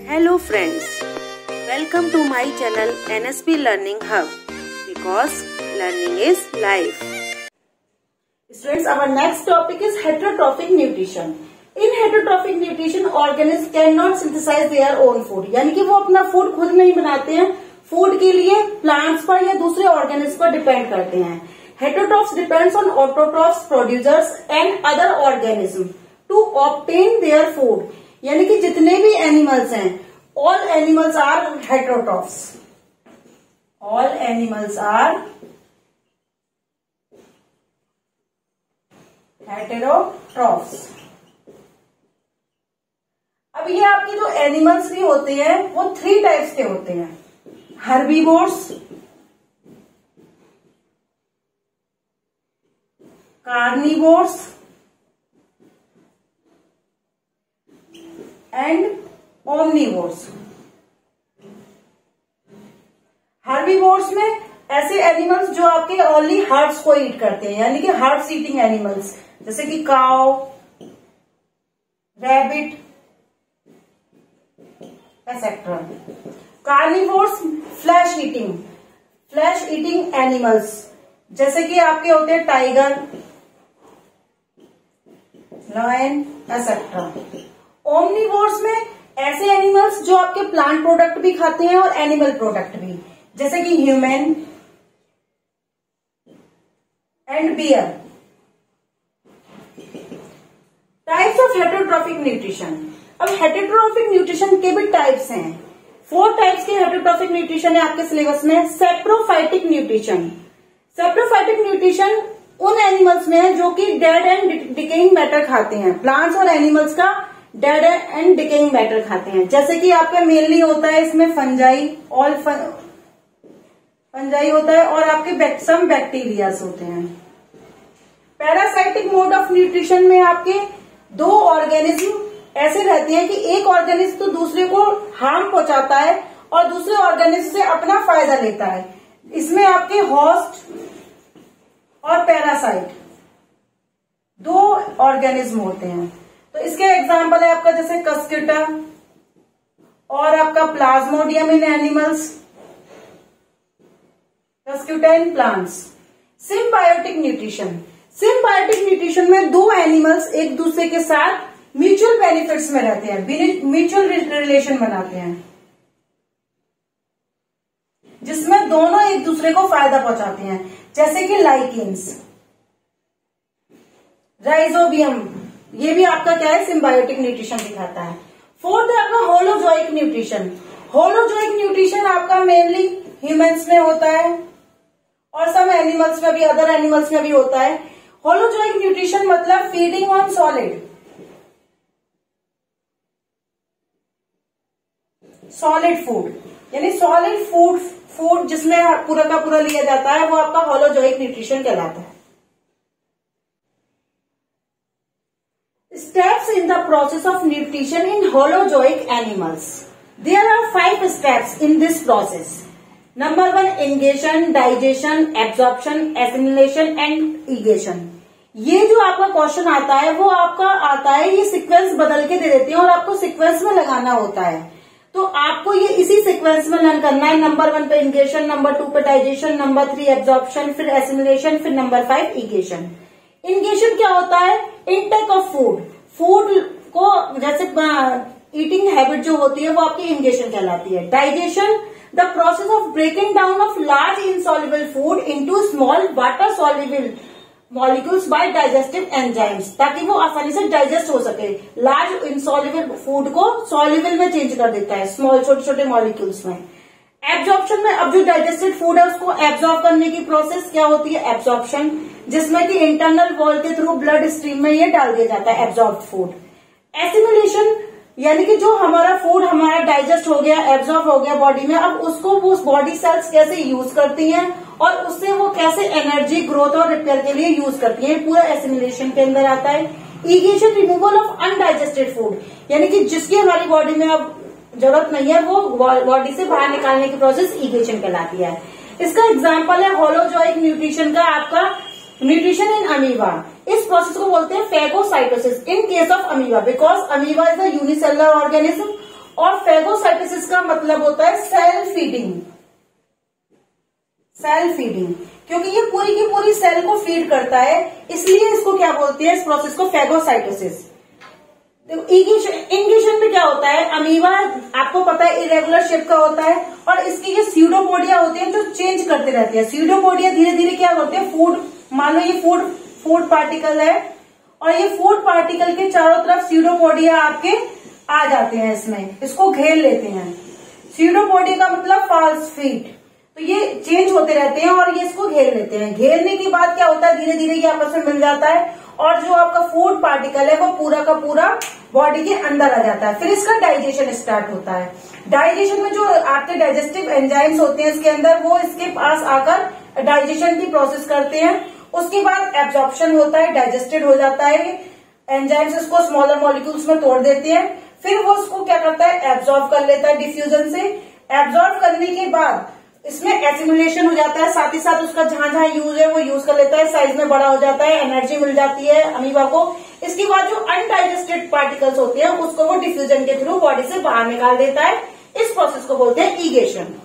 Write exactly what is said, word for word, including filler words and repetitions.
Hello friends, welcome to my channel N S P Learning Hub because learning is life. Students, our next topic is heterotrophic nutrition. In heterotrophic nutrition, organisms cannot synthesize their own food. यानी कि वो अपना food खुद नहीं बनाते हैं. Food के लिए प्लांट्स पर या दूसरे ऑर्गेनिज्म पर डिपेंड करते हैं. Heterotrophs depends on autotrophs, producers and other organisms to obtain their food. यानी कि जितने भी एनिमल्स हैं, all animals are heterotrophs. All animals are heterotrophs. अब ये आपके जो एनिमल्स भी होते हैं वो थ्री टाइप्स के होते हैं. Herbivores, carnivores and omnivores. Herbivores में ऐसे एनिमल्स जो आपके ओनली हर्ब्स को ईट करते हैं, यानी कि हर्ब्स ईटिंग एनिमल्स, जैसे कि cow, rabbit etcetera. Carnivores flesh eating flesh eating animals, जैसे कि आपके होते हैं टाइगर, लायन एक्सेट्रा. ओमनिवोर्स में ऐसे एनिमल्स जो आपके प्लांट प्रोडक्ट भी खाते हैं और एनिमल प्रोडक्ट भी, जैसे कि human and bear. Types of heterotrophic nutrition. अब हेटेरोट्रॉफिक न्यूट्रिशन के भी टाइप्स हैं. फोर टाइप्स के हेटेरोट्रॉफिक न्यूट्रिशन है आपके सिलेबस में. Saprophytic nutrition. सेप्रोफाइटिक न्यूट्रिशन उन एनिमल्स में है जो कि डेड एंड डिकेइंग मैटर खाते हैं. प्लांट्स और एनिमल्स का डेड एंड डिकेइंग मैटर खाते हैं, जैसे कि आपका मेनली होता है इसमें फंजाई, ऑल फंजाई होता है और आपके सम बैक्टीरियाज होते हैं. पैरासाइटिक मोड ऑफ न्यूट्रिशन में आपके दो ऑर्गेनिज्म ऐसे रहते हैं कि एक ऑर्गेनिज्म तो दूसरे को हार्म पहुंचाता है और दूसरे ऑर्गेनिज्म से अपना फायदा लेता है. इसमें आपके होस्ट और पैरासाइट दो ऑर्गेनिज्म होते हैं. तो इसके एग्जाम्पल है आपका जैसे कस्केटा और आपका plasmodium in animals, cuscuta in plants. Symbiotic nutrition. Symbiotic nutrition में दो एनिमल्स एक दूसरे के साथ म्यूचुअल बेनिफिट्स में रहते हैं, म्यूचुअल रिलेशन बनाते हैं, जिसमें दोनों एक दूसरे को फायदा पहुंचाते हैं, जैसे कि लाइकेन्स, राइजोबियम. ये भी आपका क्या है, सिम्बायोटिक न्यूट्रिशन दिखाता है. फोर्थ है आपका होलोजोइक न्यूट्रिशन. होलोजोइक न्यूट्रिशन आपका मेनली ह्यूमंस में होता है और सब एनिमल्स में भी, अदर एनिमल्स में भी होता है. होलोजोइक न्यूट्रिशन मतलब feeding on solid solid food, यानी सॉलिड फूड फूड जिसमें पूरा का पूरा लिया जाता है, वो आपका होलोजोइक न्यूट्रिशन कहलाता है. Steps in the process of nutrition in holozoic animals. There are five steps in this process. Number one, ingression, digestion, absorption, assimilation and egation. ये जो आपका क्वेश्चन आता है वो आपका आता है, ये सीक्वेंस बदल के दे देते हैं और आपको सीक्वेंस में लगाना होता है. तो आपको ये इसी सीक्वेंस में लर्न करना है. नंबर वन पे इंग्रेशन, नंबर टू पे डाइजेशन, नंबर थ्री एब्जॉर्प्शन, फिर एसिमिलेशन, फिर नंबर फाइव इगेशन. इंगेशन क्या होता है, इनटेक ऑफ फूड. फूड को जैसे ईटिंग हैबिट जो होती है वो आपकी इंगेशन कहलाती है. Digestion, the process of breaking down of large insoluble food into small water soluble molecules by digestive enzymes, ताकि वो आसानी से डाइजेस्ट हो सके. लार्ज इनसॉल्युबल फूड को सॉल्युबल में चेंज कर देता है, स्मॉल छोटे छोटे मॉलिक्यूल्स में. एब्जॉर्प्शन में अब जो डाइजेस्टेड फूड है उसको एब्जॉर्ब करने की प्रोसेस क्या होती है, एब्जॉर्प्शन, जिसमें कि इंटरनल वॉल के थ्रू ब्लड स्ट्रीम में ये डाल दिया जाता है एब्जॉर्ब फूड. एसिमिलेशन, यानी कि जो हमारा फूड हमारा डाइजेस्ट हो गया, एब्जॉर्ब हो गया बॉडी में, अब उसको वो बॉडी सेल्स कैसे यूज करती हैं और उससे वो कैसे एनर्जी ग्रोथ और रिपेयर के लिए यूज करती है, पूरा एसिमिलेशन के अंदर आता है. Egestion, removal of undigested food, यानी कि जिसकी हमारी बॉडी में अब जरूरत नहीं है वो बॉडी से बाहर निकालने की प्रोसेस इगेशन कहलाती है. इसका एग्जाम्पल है होलोजोइक न्यूट्रिशन का आपका न्यूट्रिशन इन अमीबा. इस प्रोसेस को बोलते हैं phagocytosis in case of amoeba, because amoeba is a unicellular organism और फेगोसाइटोसिस का मतलब होता है सेल फीडिंग, सेल फीडिंग, क्योंकि ये पूरी की पूरी सेल को फीड करता है, इसलिए इसको क्या बोलते हैं, इस प्रोसेस को फेगोसाइटोसिस। इंगेशन में क्या होता है, अमीबा आपको पता है इरेगुलर शेप का होता है और इसकी ये स्यूडोपोडिया होते हैं जो चेंज करते रहते हैं। स्यूडोपोडिया धीरे धीरे क्या करते हैं, फूड, मान लो ये फूड फूड पार्टिकल है और ये फूड पार्टिकल के चारों तरफ स्यूडोपोडिया आपके आ जाते हैं, इसमें इसको घेर लेते हैं। स्यूडोपोडिया का मतलब फाल्स फीट, तो ये चेंज होते रहते हैं और ये इसको घेर लेते हैं। घेरने के बाद क्या होता है, धीरे धीरे ये आपस में मिल जाता है और जो आपका फूड पार्टिकल है वो पूरा का पूरा बॉडी के अंदर आ जाता है। फिर इसका डाइजेशन स्टार्ट होता है। डाइजेशन में जो आपके डाइजेस्टिव एंजाइम्स होते हैं इसके अंदर, वो इसके पास आकर डाइजेशन की प्रोसेस करते हैं। उसके बाद एब्जॉर्प्शन होता है, डाइजेस्टेड हो जाता है, एंजाइम्स इसको स्मॉलर मॉलिक्यूल्स में तोड़ देते हैं। फिर वो उसको क्या करता है, एब्जॉर्ब कर लेता है डिफ्यूजन से। एब्जॉर्ब करने के बाद इसमें एसिमुलेशन हो जाता है, साथ ही साथ उसका जहां जहां यूज है वो यूज कर लेता है, साइज में बड़ा हो जाता है, एनर्जी मिल जाती है अमीबा को। इसके बाद जो अनडाइजेस्टेड पार्टिकल्स होते हैं उसको वो डिफ्यूजन के थ्रू बॉडी से बाहर निकाल देता है। इस प्रोसेस को बोलते हैं ईगेशन।